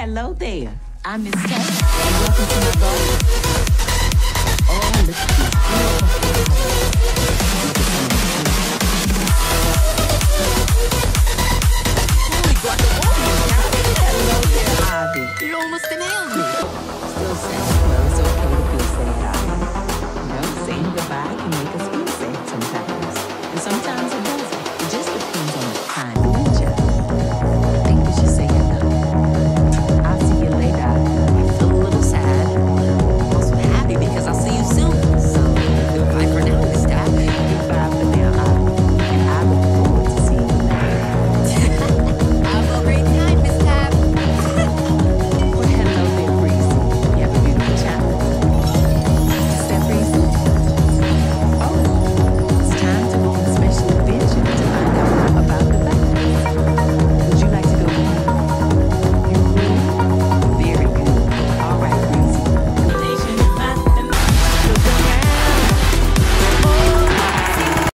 Hello there. I'm Miss Tay, and welcome to my garden. Oh, look at these beautiful flowers. Look at some of them. Oh, we got the